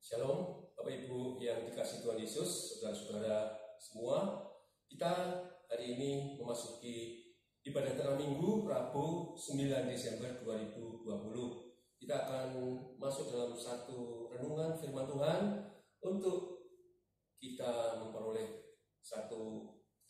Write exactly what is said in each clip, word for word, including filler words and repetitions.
Shalom, Bapak Ibu yang dikasihi Tuhan Yesus, saudara-saudara semua. Kita hari ini memasuki ibadah tengah minggu Rabu sembilan Desember dua ribu dua puluh. Kita akan masuk dalam satu renungan firman Tuhan untuk kita memperoleh satu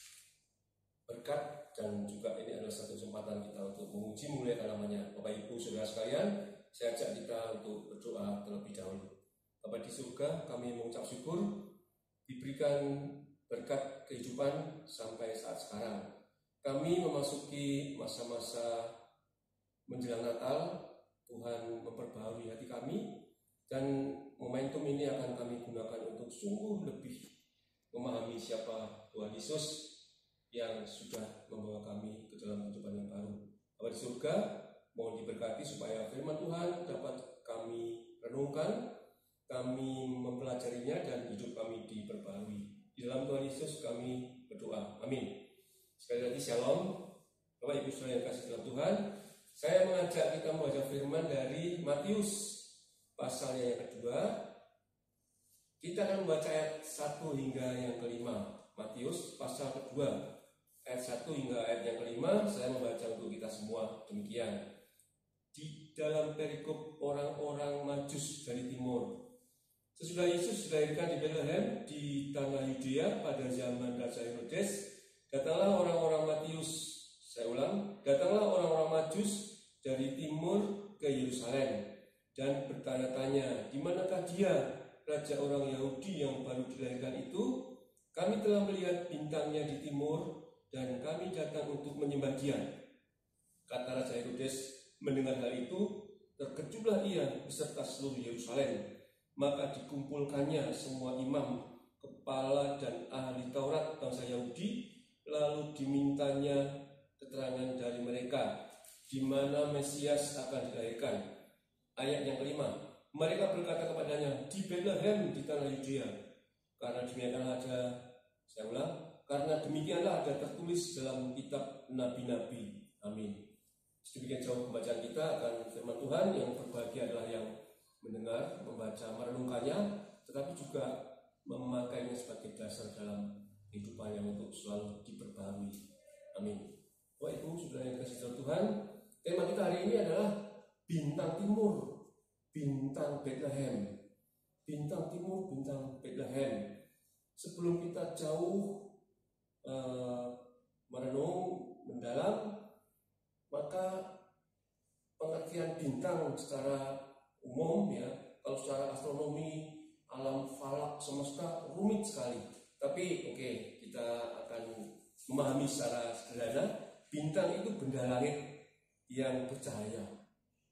berkat, dan juga ini adalah satu kesempatan kita untuk memuji muliakan namanya. Bapak Ibu saudara sekalian, saya ajak kita untuk berdoa terlebih dahulu. Bapa di surga, kami mengucap syukur diberikan berkat kehidupan sampai saat sekarang. Kami memasuki masa-masa menjelang Natal. Tuhan memperbaharui hati kami, dan momentum ini akan kami gunakan untuk sungguh lebih memahami siapa Tuhan Yesus yang sudah membawa kami ke dalam kehidupan yang baru. Bapa di surga, mohon diberkati supaya firman Tuhan dapat kami renungkan, kami mempelajarinya, dan hidup kami diperbarui. Di dalam Tuhan Yesus kami berdoa. Amin. Sekali lagi shalom. Bapak Ibu saudara yang kasih dalam Tuhan, saya mengajak kita membaca firman dari Matius pasalnya yang kedua. Kita akan membaca ayat satu hingga yang kelima. Matius pasal kedua ayat satu hingga ayat yang kelima. Saya membaca untuk kita semua demikian. Di dalam perikop orang-orang Majus dari timur. Sesudah Yesus dilahirkan di Bethlehem di tanah Yudea pada zaman Raja Herodes, datanglah orang-orang Matius, saya ulang, datanglah orang-orang Majus dari timur ke Yerusalem dan bertanya-tanya, di manakah dia, raja orang Yahudi yang baru dilahirkan itu? Kami telah melihat bintangnya di timur dan kami datang untuk menyembah dia. Kata Raja Herodes mendengar hal itu, terkejutlah ia beserta seluruh Yerusalem. Maka dikumpulkannya semua imam, kepala dan ahli Taurat bangsa Yahudi, lalu dimintanya keterangan dari mereka di mana Mesias akan dilahirkan. Ayat yang kelima, mereka berkata kepadanya, di Bethlehem di tanah Yudea, karena demikianlah ada, saya ulang, karena demikianlah ada tertulis dalam kitab nabi-nabi. Amin. Sedemikian jauh pembacaan kita akan firman Tuhan. Yang berbahagia adalah yang mendengar, membaca, merenungkannya, tetapi juga memakainya sebagai dasar dalam kehidupan yang untuk selalu diperbaharui. Amin. Bapak Ibu saudara yang dikasihi dalam Tuhan, tema kita hari ini adalah bintang timur, bintang Bethlehem. Bintang timur, bintang Bethlehem. Sebelum kita jauh uh, merenung mendalam, maka pengertian bintang secara umum, ya, kalau secara astronomi, alam falak semesta rumit sekali. Tapi oke, okay, kita akan memahami secara sederhana. Bintang itu benda langit yang bercahaya.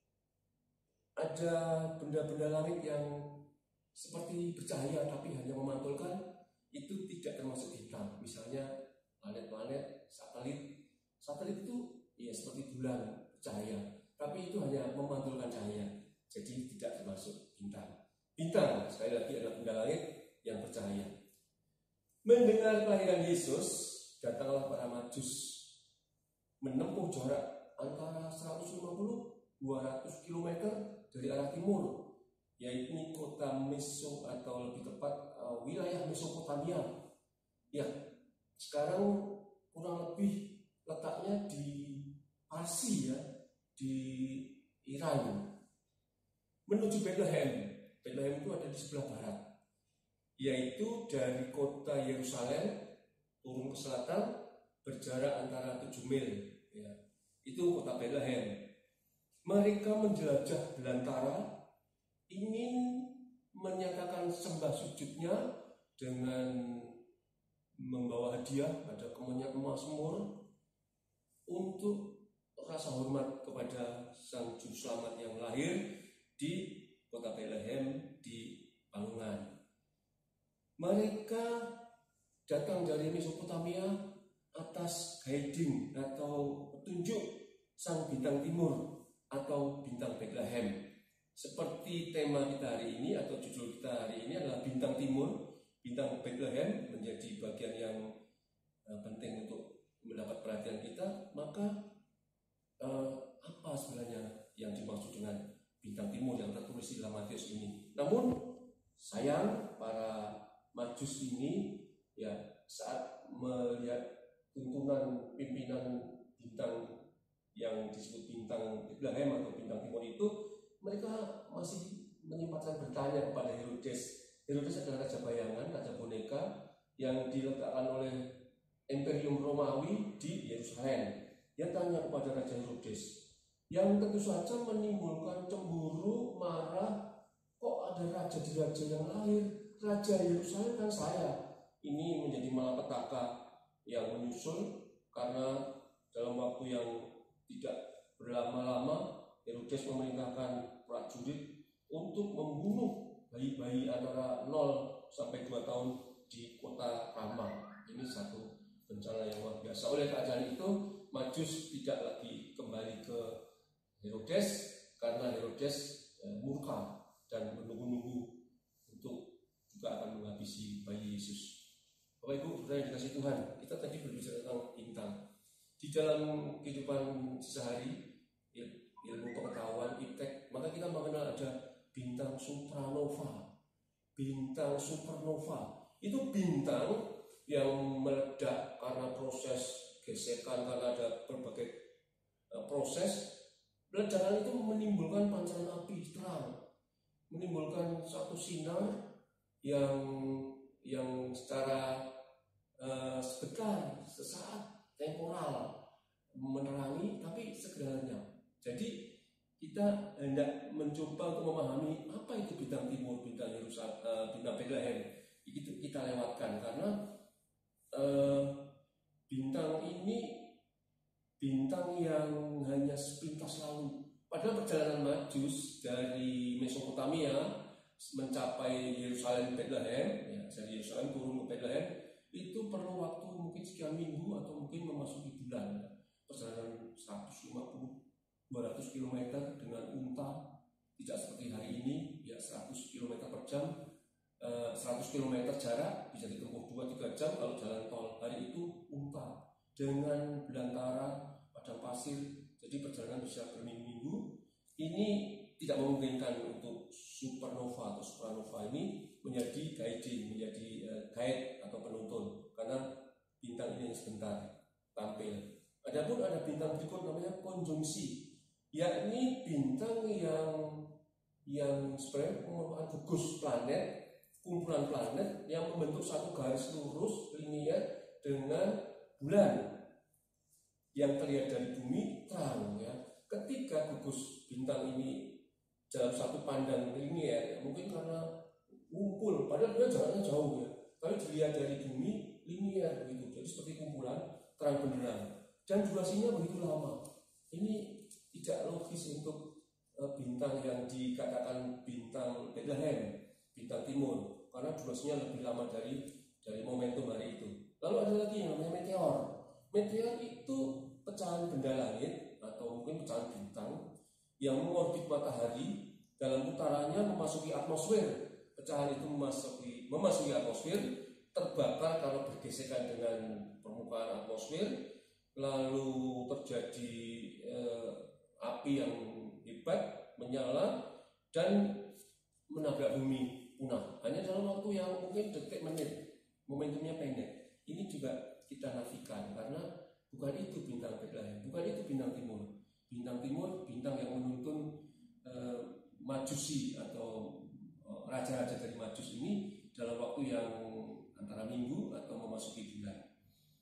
Ada benda-benda langit yang seperti bercahaya tapi hanya memantulkan, itu tidak termasuk bintang. Misalnya planet-planet, satelit. Satelit itu ya seperti bulan bercahaya, tapi itu hanya memantulkan cahaya. Jadi tidak termasuk bintang. Bintang sekali lagi adalah benda langit yang bercahaya. Mendengar kelahiran Yesus, datanglah para Majus menempuh jarak antara seratus lima puluh sampai dua ratus kilometer dari arah timur, yaitu kota Meso atau lebih tepat uh, wilayah Mesopotamia. Ya, sekarang kurang lebih letaknya di Parsi, ya, di Iran. Menuju Bethlehem. Bethlehem itu ada di sebelah barat, yaitu dari kota Yerusalem turun ke selatan berjarak antara tujuh mil, ya. Itu kota Bethlehem. Mereka menjelajah belantara, ingin menyatakan sembah sujudnya dengan membawa hadiah, ada kemenyan emas murni untuk rasa hormat kepada Sang Juru Selamat yang lahir di kota Bethlehem di Palungan. Mereka datang dari Mesopotamia atas guiding atau petunjuk Sang Bintang Timur atau Bintang Bethlehem. Seperti tema kita hari ini atau judul kita hari ini adalah Bintang Timur, Bintang Bethlehem menjadi bagian yang penting untuk mendapat perhatian kita. Maka eh, apa sebenarnya yang dimaksud dengan bintang timur yang tertulis di dalam Matius ini? Namun sayang para Majus ini ya saat melihat tuntunan pimpinan bintang yang disebut bintang Bethlehem atau bintang timur itu, mereka masih menyempatkan bertanya kepada Herodes. Herodes adalah raja bayangan, raja boneka yang diletakkan oleh Imperium Romawi di Yerusalem. Dia tanya kepada Raja Herodes, yang tentu saja menimbulkan cemburu, marah. Kok ada raja di raja yang lahir? Raja Yerusalem kan saya. Ini menjadi malapetaka yang menyusul karena dalam waktu yang tidak berlama-lama Herodes memerintahkan prajurit untuk membunuh bayi-bayi antara nol sampai dua tahun di kota Rama. Ini satu bencana yang luar biasa. Oleh keadaan itu, Majus tidak lagi kembali ke Herodes karena Herodes eh, murka dan menunggu-nunggu untuk juga akan menghabisi bayi Yesus. Bapak Ibu, saudara yang dikasihi Tuhan, kita tadi berbicara tentang bintang. Di dalam kehidupan sehari, ilmu pengetahuan, iptek, maka kita mengenal ada bintang supranova. Bintang supernova itu bintang yang meledak karena proses gesekan, karena ada berbagai uh, proses. Ledakan itu menimbulkan pancaran api terang, menimbulkan satu sinar yang yang secara uh, sebentar, sesaat, temporal menerangi, tapi segalanya. Jadi kita hendak mencoba untuk memahami apa itu bintang timur, bintang Yerusalem, uh, bintang Bethlehem. Itu kita lewatkan karena uh, bintang ini bintang yang hanya sepintas lalu. Padahal perjalanan Majus dari Mesopotamia mencapai Yerusalem Bethlehem, ya, dari Yerusalem turun ke Bethlehem itu perlu waktu mungkin sekian minggu atau mungkin memasuki bulan. Perjalanan seratus lima puluh dua ratus kilometer dengan unta, tidak seperti hari ini ya seratus kilometer per jam. seratus kilometer jarak bisa ditempuh dua tiga jam kalau jalan tol. Hari itu unta dengan belantara padang pasir, jadi perjalanan bisa berminggu-minggu. Ini tidak memungkinkan untuk supernova atau supranova ini menjadi guiding, menjadi uh, guide atau penuntun karena bintang ini sebentar tampil. Adapun ada bintang berikut namanya konjungsi, yakni bintang yang yang sebenarnya merupakan gugus planet, kumpulan planet yang membentuk satu garis lurus linear dengan bulan yang terlihat dari bumi terang ya. Ketika gugus bintang ini dalam satu pandang linear, ya, mungkin karena ngumpul, padahal dia jaraknya jauh ya, tapi dilihat dari bumi linear begitu, jadi seperti kumpulan terang benderang dan durasinya begitu lama. Ini tidak logis untuk uh, bintang yang dikatakan bintang Bethlehem, bintang timur, karena durasinya lebih lama dari dari momentum hari itu. Lalu ada lagi yang namanya meteor. Meteor itu pecahan benda langit atau mungkin pecahan bintang yang mengorbit matahari, dalam putarannya memasuki atmosfer. Pecahan itu memasuki memasuki atmosfer, terbakar kalau bergesekan dengan permukaan atmosfer, lalu terjadi eh, api yang hebat menyala dan menabrak bumi punah. Hanya dalam waktu yang mungkin detik menit, momentumnya pendek. Ini juga kita nafikan karena bukan itu bintang Bethlehem, bukan itu bintang timur. Bintang timur bintang yang menuntun eh, Majusi atau eh, raja-raja dari Majus ini dalam waktu yang antara minggu atau memasuki bulan.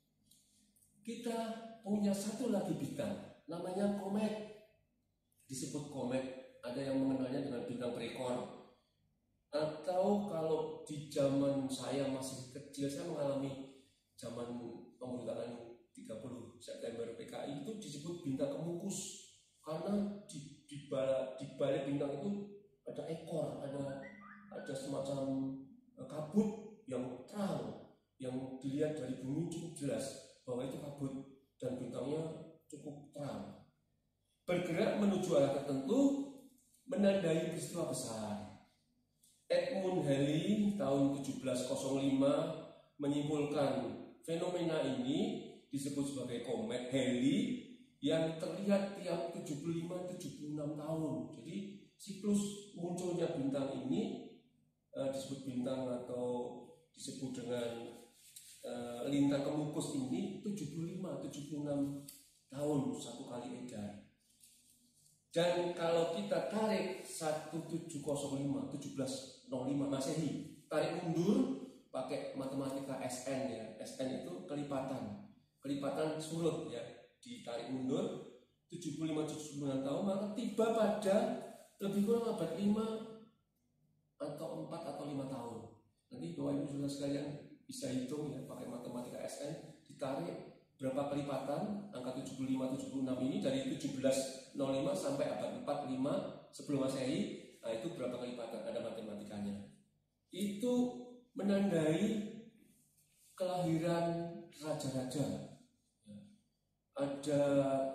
Kita punya satu lagi bintang namanya komet. Disebut komet, ada yang mengenalnya dengan bintang Prekor. Atau kalau di zaman saya masih kecil, saya mengalami zaman pemberontakan tiga puluh September P K I, itu disebut bintang kemukus karena di, di, balik, di balik bintang itu ada ekor, ada ada semacam kabut yang terang yang dilihat dari bumi cukup jelas bahwa itu kabut dan bintangnya cukup terang, bergerak menuju arah tertentu, menandai peristiwa besar. Edmund Halley tahun tujuh belas nol lima menyimpulkan fenomena ini disebut sebagai komet Halley yang terlihat tiap tujuh puluh lima sampai tujuh puluh enam tahun. Jadi siklus munculnya bintang ini uh, disebut bintang atau disebut dengan uh, lintang kemukus ini tujuh puluh lima tujuh puluh enam tahun satu kali edar. Dan kalau kita tarik seribu tujuh ratus lima, seribu tujuh ratus lima Masehi, tarik mundur pakai matematika S N ya. S N itu kelipatan. Kelipatan surut ya. Ditarik mundur tujuh puluh lima tujuh puluh enam tahun, maka tiba pada lebih kurang abad lima atau empat atau lima tahun. Nanti Bapak Ibu Saudara sekalian bisa hitung ya pakai matematika S N, ditarik berapa kelipatan angka tujuh puluh lima tujuh puluh enam ini dari tujuh belas nol lima sampai abad empat puluh lima sebelum Masehi. Nah, itu berapa kelipatan, ada matematikanya. Itu menandai kelahiran raja-raja. Ada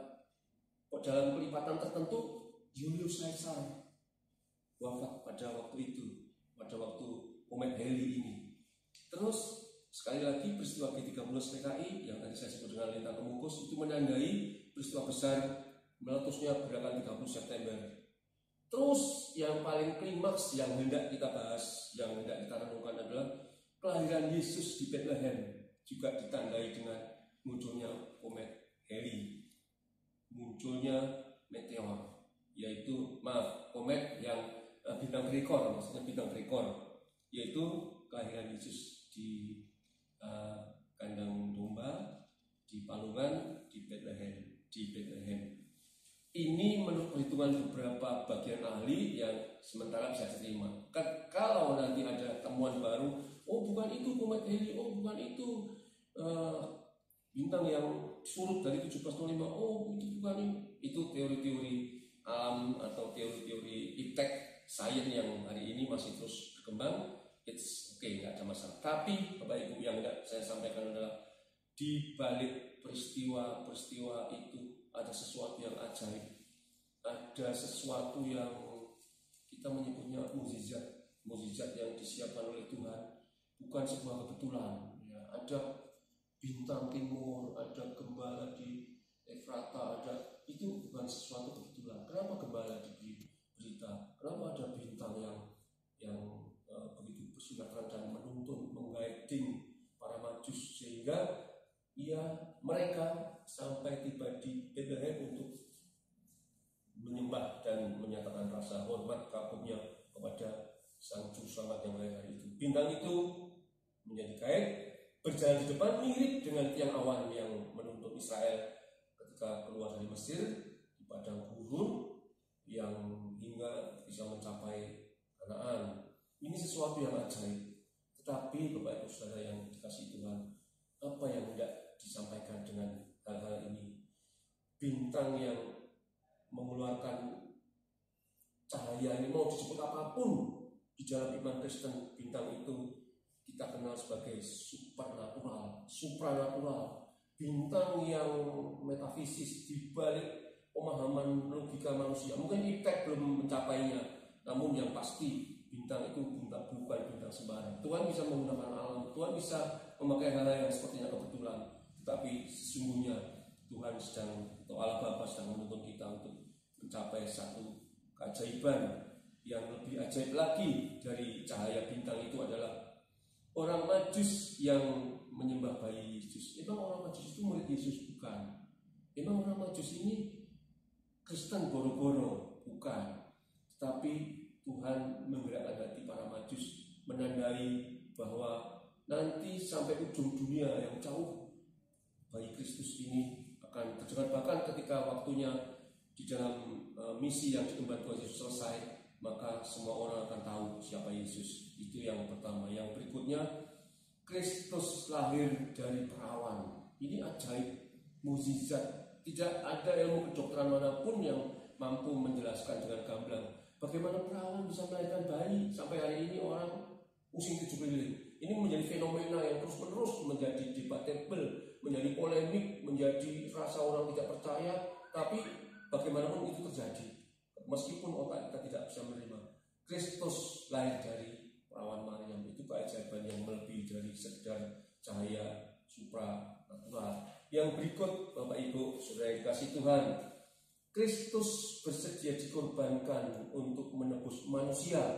dalam kelipatan tertentu Julius Caesar wafat pada waktu itu, pada waktu komet Halley ini. Terus sekali lagi peristiwa G tiga puluh S P K I yang tadi saya sebut dengan lintang kemukus itu menandai peristiwa besar meletusnya gerakan tiga puluh September. Terus yang paling klimaks yang hendak kita bahas, yang hendak kita renungkan adalah kelahiran Yesus di Bethlehem, juga ditandai dengan munculnya komet Halley, munculnya meteor, yaitu maaf komet yang uh, bintang berikor, maksudnya bintang berikor, yaitu kelahiran Yesus di uh, kandang domba, di palungan, di Bethlehem, di Bethlehem. Ini menurut perhitungan beberapa bagian ahli yang sementara bisa diterima. Kalau nanti ada temuan baru, oh bukan itu komet Halley, oh bukan itu uh, bintang yang surut dari tujuh belas nol lima, oh itu bukan ini. Itu teori-teori alam atau teori-teori iptek sains yang hari ini masih terus berkembang. It's okay, nggak ada masalah. Tapi Bapak Ibu yang nggak saya sampaikan adalah di balik peristiwa-peristiwa itu ada sesuatu yang ajaib, ada sesuatu yang kita menyebutnya mukjizat, mukjizat yang disiapkan oleh Tuhan, bukan sebuah kebetulan. Ya, ada bintang timur, ada gembala di Efrata, ada, itu bukan sesuatu kebetulan. Kenapa gembala diberi berita? Kenapa ada bintang yang yang uh, begitu bersinar dan menuntun, mengguiding para majus sehingga ya mereka sampai tiba di Bethlehem untuk menyembah dan menyatakan rasa hormat kagumnya kepada Sang Juru Selamat yang lahir hari itu. Bintang itu menjadi kait berjalan di depan mirip dengan tiang awan yang menuntun Israel ketika keluar dari Mesir di padang gurun yang hingga bisa mencapai Kanaan. Ini sesuatu yang ajaib. Tetapi Bapak Ibu Saudara yang dikasihi Tuhan, apa yang hendak disampaikan dengan hal-hal ini? Bintang yang mengeluarkan cahaya ini mau disebut apapun di dalam iman Kristen, bintang itu kita kenal sebagai supernatural, supranatural, bintang yang metafisis di balik pemahaman logika manusia. Mungkin iptek belum mencapainya, namun yang pasti bintang itu bintang bukan bintang sembarang. Tuhan bisa menggunakan alam, Tuhan bisa memakai hal-hal yang sepertinya kebetulan, tetapi sesungguhnya Tuhan sedang, atau Allah Bapa sedang menuntun kita untuk mencapai satu keajaiban yang lebih ajaib lagi dari cahaya bintang itu adalah orang Majus yang menyembah bayi Yesus. Emang orang Majus itu murid Yesus? Bukan. Emang orang Majus ini Kristen boro-boro? Bukan. Tetapi Tuhan menggerakkan hati para Majus, menandai bahwa nanti sampai ujung dunia yang jauh bayi Kristus ini akan terdengar. Bahkan ketika waktunya di dalam uh, misi yang diemban Tuhan Yesus selesai, maka semua orang akan tahu siapa Yesus. Itu yang pertama. Yang berikutnya, Kristus lahir dari perawan. Ini ajaib, mukjizat. Tidak ada ilmu kedokteran manapun yang mampu menjelaskan dengan gamblang bagaimana perawan bisa melahirkan bayi. Sampai hari ini orang pusing tujuh keliling. Ini menjadi fenomena yang terus-menerus menjadi debatable, menjadi polemik, menjadi rasa orang tidak percaya. Tapi bagaimanapun itu terjadi, meskipun otak kita tidak bisa menerima. Kristus lahir dari perawan Maryam, itu keajaiban yang melebihi dari sekedar cahaya supranatural. Yang berikut, Bapak Ibu Saudara yang dikasihi Tuhan, Kristus bersedia dikorbankan untuk menebus manusia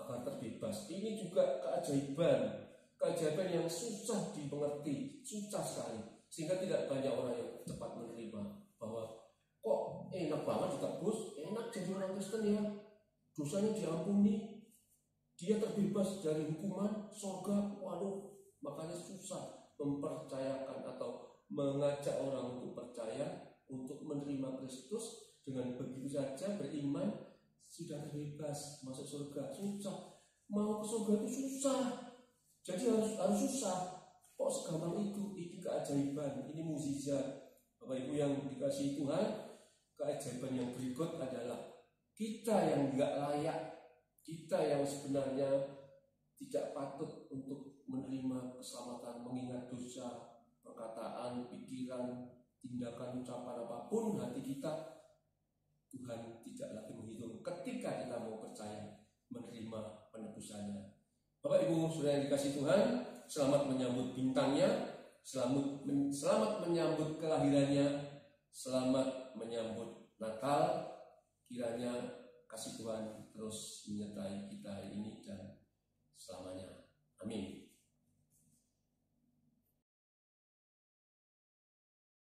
agar terbebas. Ini juga keajaiban, keajaiban yang susah dimengerti, susah sekali, sehingga tidak banyak orang yang cepat menerima bahwa kok enak banget ditebus, enak jadi orang Kristen ya, dosanya diampuni, dia terbebas dari hukuman surga. Waduh, makanya susah mempercayakan atau mengajak orang untuk percaya, untuk menerima Kristus. Dengan begitu saja beriman sudah terbebas masuk surga. Susah, mau ke surga itu susah, jadi harus harus susah. Kok segampang itu? Ini keajaiban, ini mukjizat. Bapak Ibu yang dikasihi Tuhan, keajaiban yang berikut adalah kita yang nggak layak, kita yang sebenarnya tidak patut untuk menerima keselamatan, mengingat dosa, perkataan, pikiran, tindakan, ucapan apapun hati kita, Tuhan tidak lagi menghitung ketika kita mau percaya menerima penebusannya. Bapak Ibu Saudara yang dikasihi Tuhan, selamat menyambut bintangnya, selamat, men, selamat menyambut kelahirannya, selamat menyambut Natal. Kiranya kasih Tuhan terus menyertai kita hari ini dan selamanya. Amin.